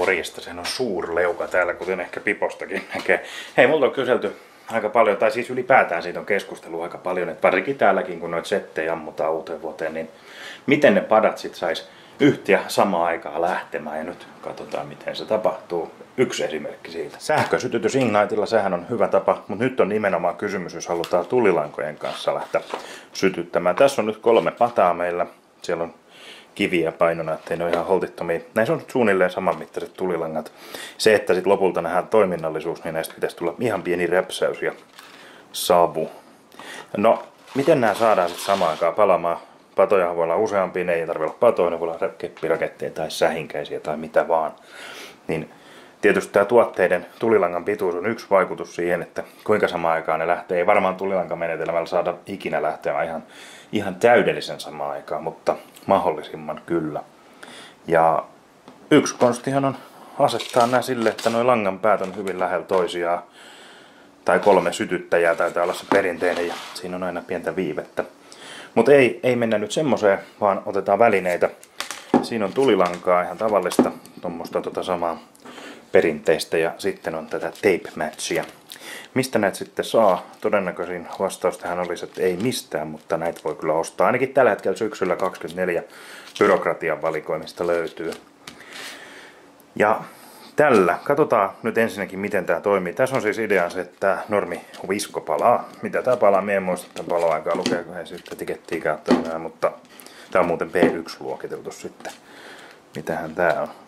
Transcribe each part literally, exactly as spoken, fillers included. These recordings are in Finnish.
morjesta, sehän on suurleuka täällä, kuten ehkä Pipostakin näkee. Hei, multa on kyselty aika paljon, tai siis ylipäätään siitä on keskustelua aika paljon, että varsinkin täälläkin, kun noita settejä ammutaan uuteen vuoteen, niin miten ne padat sit sais yhtiä samaan aikaan lähtemään, ja nyt katsotaan miten se tapahtuu. Yksi esimerkki siitä. Sähkösytytys Ignitella, sehän on hyvä tapa, mutta nyt on nimenomaan kysymys, jos halutaan tulilankojen kanssa lähteä sytyttämään. Tässä on nyt kolme pataa meillä, siellä on kiviä painona, ettei ne ole ihan holtittomia. Näissä on suunnilleen samanmittaiset tulilangat. Se, että sitten lopulta nähdään toiminnallisuus, niin näistä pitäisi tulla ihan pieni räpsäys ja savu. No, miten nämä saadaan sitten samaan aikaan palamaan? Patoja voi olla useampia, ne ei tarvitse olla patoja, ne voi olla keppiraketteja tai sähinkäisiä tai mitä vaan. Niin tietysti tämä tuotteiden tulilangan pituus on yksi vaikutus siihen, että kuinka samaan aikaan ne lähtee. Ei varmaan tulilankamenetelmällä saada ikinä lähteä ihan, ihan täydellisen samaan aikaan, mutta mahdollisimman kyllä. Ja yksi konstihan on asettaa nämä sille, että nuo langan päät on hyvin lähellä toisiaan. Tai kolme sytyttäjää taitaa olla se perinteinen ja siinä on aina pientä viivettä. Mutta ei, ei mennä nyt semmoiseen, vaan otetaan välineitä. Siinä on tulilankaa, ihan tavallista, tuommoista tota samaa perinteistä, ja sitten on tätä tape matchia. Mistä näitä sitten saa? Todennäköisin vastaus tähän olisi, että ei mistään, mutta näitä voi kyllä ostaa. Ainakin tällä hetkellä syksyllä kaksikymmentäneljä byrokratian valikoimista löytyy. Ja tällä, katsotaan nyt ensinnäkin miten tämä toimii. Tässä on siis idea se, että tämä normi visko palaa. Mitä tämä palaa? Mie en muista tämän paloaikaa lukea, kun ei sitten etikettiä käyttänyt, mutta tämä on muuten P yksi luokiteltu sitten. Mitähän tämä on?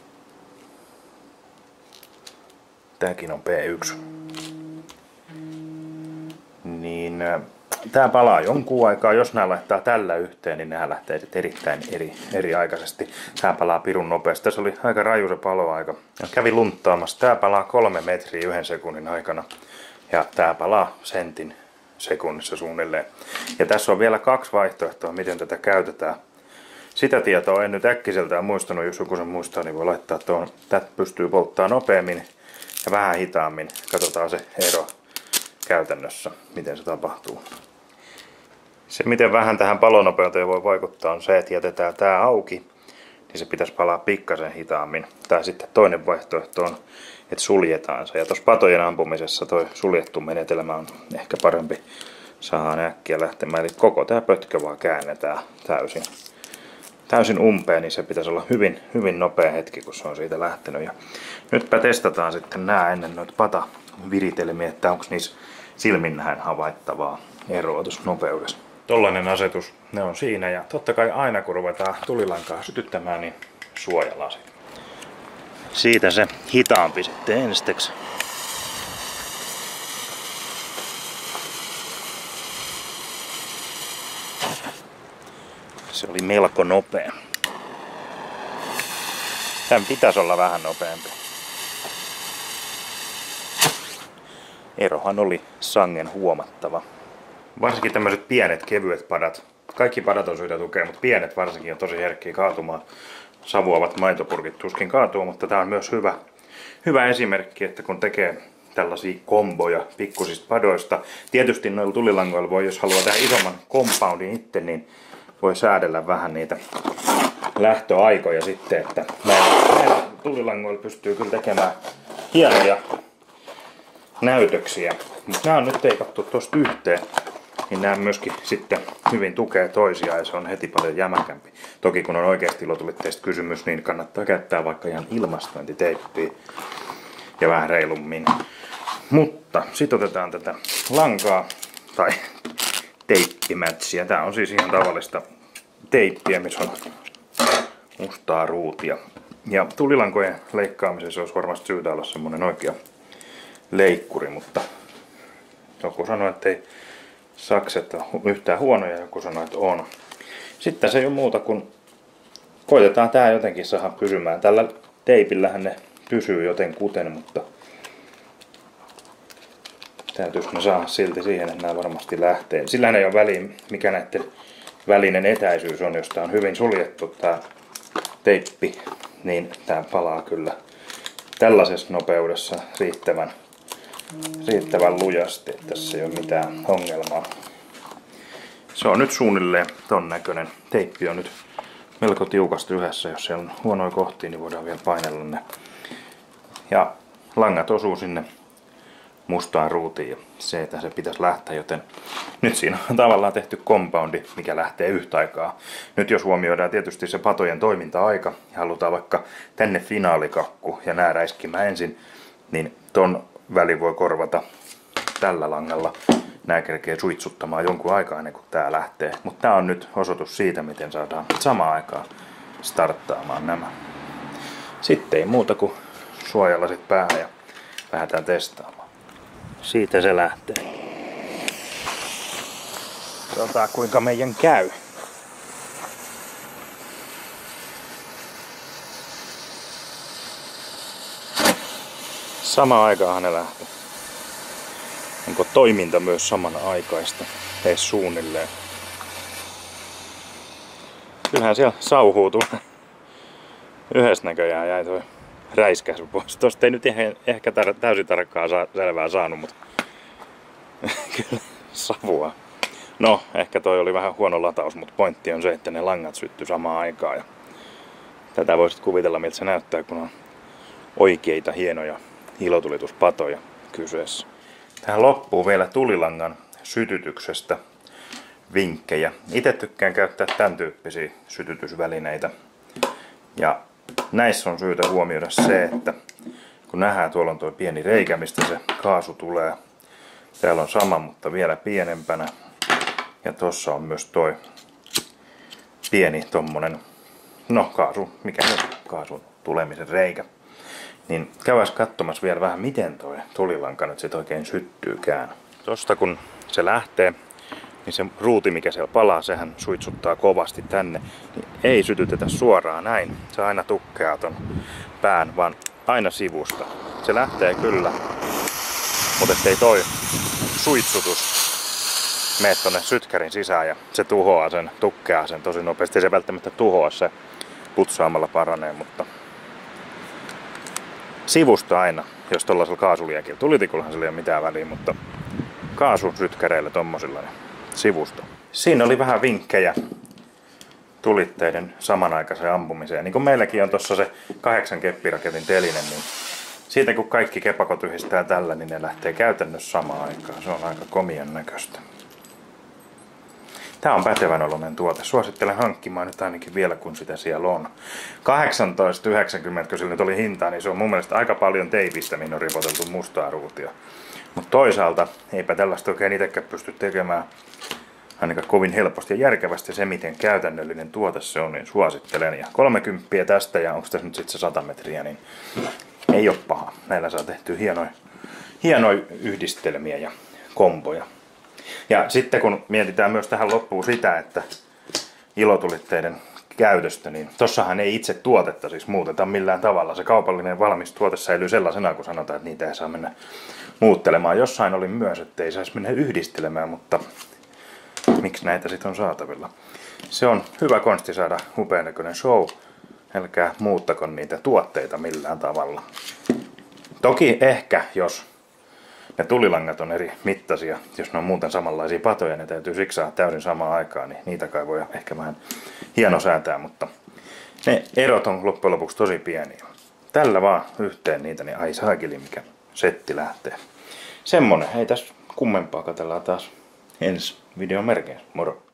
Tämäkin on P yksi. Niin tämä palaa jonkun aikaa. Jos nämä laittaa tällä yhteen, niin nämä lähtee sitten erittäin eri, eri aikaisesti. Tämä palaa pirun nopeasti. Tässä oli aika raju se paloaika. Kävi lunttaamassa. Tämä palaa kolme metriä yhden sekunnin aikana. Ja tämä palaa sentin sekunnissa suunnilleen. Ja tässä on vielä kaksi vaihtoehtoa, miten tätä käytetään. Sitä tietoa en nyt äkkiseltään muistanut. Jos joku sen muistaa, niin voi laittaa tuon. Tätä pystyy polttamaan nopeammin ja vähän hitaammin. Katsotaan se ero käytännössä, miten se tapahtuu. Se, miten vähän tähän palonopeuteen voi vaikuttaa, on se, että jätetään tämä auki, niin se pitäisi palaa pikkasen hitaammin. Tai sitten toinen vaihtoehto on, että suljetaan se. Ja tuossa patojen ampumisessa tuo suljettu menetelmä on ehkä parempi. Saadaan äkkiä lähtemään. Eli koko tämä pötkö vaan käännetään täysin. täysin umpeen, niin se pitäisi olla hyvin, hyvin nopea hetki, kun se on siitä lähtenyt. Ja nytpä testataan sitten nämä ennen noita pataviritelmiä, että onko niissä silminnähen havaittavaa eroa tuossa nopeudessa. Tollainen asetus, ne on siinä, ja totta kai aina kun ruvetaan tulilankaa sytyttämään, niin suojalasit. Siitä se hitaampi sitten ensiksi. Se oli melko nopea. Tämän pitäisi olla vähän nopeampi. Erohan oli sangen huomattava. Varsinkin tämmöiset pienet kevyet padat. Kaikki padat on syytä tukea, mutta pienet varsinkin on tosi herkkiä kaatumaan. Savuavat maitopurkit tuskin kaatuu, mutta tämä on myös hyvä, hyvä esimerkki, että kun tekee tällaisia komboja pikkusista padoista. Tietysti noilla tulilangoilla voi, jos haluaa tehdä isomman compoundin itse, niin voi säädellä vähän niitä lähtöaikoja sitten, että näillä tulilangoilla pystyy kyllä tekemään hienoja näytöksiä. Mutta nämä on nyt teikattu tuosta yhteen, niin nämä myöskin sitten hyvin tukee toisiaan ja se on heti paljon jämäkämpi. Toki kun on oikeasti ilotulitteista kysymys, niin kannattaa käyttää vaikka ihan ilmastointiteippiä ja vähän reilummin. Mutta sitten otetaan tätä lankaa tai teippimätsiä. Tää on siis ihan tavallista teippiä, missä on mustaa ruutia. Ja tulilankojen leikkaamisessa olisi varmasti syytä olla semmonen oikea leikkuri, mutta joku sanoi, että ei sakset ole yhtään huonoja, joku sanoi, että on. Sitten se ei ole muuta kuin koitetaan tää jotenkin saada pysymään. Tällä teipillähän ne pysyy joten kuten, mutta täytyisi ne saada silti siihen, että nämä varmasti lähtee. Sillähän ei ole väliä, mikä näiden välinen etäisyys on, jos tämä on hyvin suljettu tämä teippi, niin tämä palaa kyllä tällaisessa nopeudessa riittävän, riittävän lujasti, että tässä ei ole mitään ongelmaa. Se on nyt suunnilleen ton näköinen. Teippi on nyt melko tiukasti yhdessä, jos siellä on huonoja kohtia, niin voidaan vielä painella ne Ja langat osuu sinne mustaan ruutiin ja se, että se pitäisi lähteä, joten nyt siinä on tavallaan tehty kompoundi, mikä lähtee yhtä aikaa. Nyt jos huomioidaan tietysti se patojen toiminta-aika ja halutaan vaikka tänne finaalikakku ja nää räiskimään ensin, niin ton väli voi korvata tällä langalla. Nää kerkee suitsuttamaan jonkun aikaa ennen kuin tää lähtee. Mutta tää on nyt osoitus siitä, miten saadaan samaan aikaan starttaamaan nämä. Sitten ei muuta kuin suojalasit päähän ja lähdetään testaamaan. Siitä se lähtee. Katsotaan kuinka meidän käy. Samaan aikaan ne lähtee. Onko toiminta myös samanaikaista? Ei suunnilleen. Kyllähän siellä sauhuu tulee. Yhdessä näköjään jäi toi räiskäisy pois. Tosta ei nyt ehkä tar- täysin tarkkaa saa- selvää saanut, mutta kyllä savua. No, ehkä toi oli vähän huono lataus, mutta pointti on se, että ne langat syttyi samaan aikaan. Ja tätä voisit kuvitella, miltä se näyttää, kun on oikeita hienoja ilotulituspatoja kyseessä. Tähän loppuu vielä tulilangan sytytyksestä vinkkejä. Itse tykkään käyttää tämän tyyppisiä sytytysvälineitä. Ja näissä on syytä huomioida se, että kun nähdään, tuolla on tuo pieni reikä, mistä se kaasu tulee. Täällä on sama, mutta vielä pienempänä. Ja tossa on myös toi pieni tommonen, no kaasu, mikä on kaasun tulemisen reikä. Niin käydään katsomassa vielä vähän, miten toi tulilanka nyt sit oikein syttyykään. Tosta kun se lähtee, niin se ruuti, mikä siellä palaa, sehän suitsuttaa kovasti tänne. Niin ei sytytetä suoraan näin. Se aina tukkeaa ton pään, vaan aina sivusta. Se lähtee kyllä, mutta ettei toi suitsutus mene tonne sytkärin sisään ja se tuhoaa sen, tukkeaa sen tosi nopeasti. Se ei välttämättä tuhoa, se putsaamalla paranee, mutta sivusta aina, jos tollasella kaasuliekillä. Tulitikullahan sillä ei ole mitään väliä, mutta kaasusytkäreillä tommosilla niin sivusta. Siinä oli vähän vinkkejä tulitteiden samanaikaiseen ampumiseen. Niin kuin meilläkin on tossa se kahdeksan keppiraketin telinen, niin siitä kun kaikki kepakot yhdistää tällä, niin ne lähtee käytännössä samaan aikaan. Se on aika komian näköistä. Tää on pätevän oloinen tuote. Suosittelen hankkimaan nyt ainakin vielä, kun sitä siellä on. kahdeksantoista yhdeksänkymmentä, kun sillä nyt oli hintaa, niin se on mun mielestä aika paljon teipistä, mihin on ripoteltu mustaa ruutia. Mutta toisaalta eipä tällaista oikein itsekään pysty tekemään ainakaan kovin helposti ja järkevästi. Se, miten käytännöllinen tuote se on, niin suosittelen. Ja kolmekymmentä tästä ja onko tässä nyt sitten se sata metriä, niin ei ole paha. Näillä saa tehtyä hienoja, hienoja yhdistelmiä ja komboja. Ja sitten kun mietitään myös tähän loppuun sitä, että ilotulitteiden käytöstä, niin tossahan ei itse tuotetta siis muuteta millään tavalla. Se kaupallinen valmis tuote säilyy sellaisena, kun sanotaan, että niitä ei saa mennä muuttelemaan. Jossain oli myös, että ei saisi mennä yhdistelemään, mutta miksi näitä sitten on saatavilla? Se on hyvä konsti saada upean näköinen show. Älkää muuttako niitä tuotteita millään tavalla. Toki ehkä, jos ne tulilangat on eri mittaisia, jos ne on muuten samanlaisia patoja, ne täytyy siksaa täysin samaan aikaan, niin niitä kai voi ehkä vähän hienosäätää, mutta ne erot on loppujen lopuksi tosi pieniä. Tällä vaan yhteen niitä, niin ai saakeli mikä setti lähtee. Semmonen, ei tässä kummempaa, katsellaan taas ensi videon merkeissä. Moro!